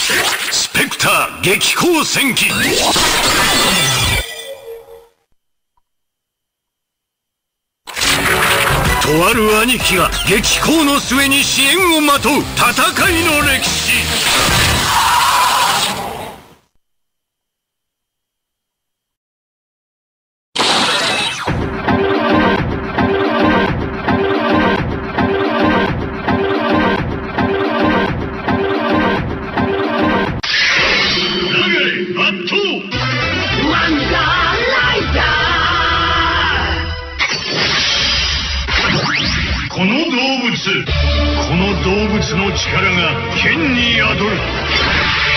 スペクター激高戦記。とある兄貴が激高の末に支援をまとう戦いの歴史。この動物の力が剣に宿る。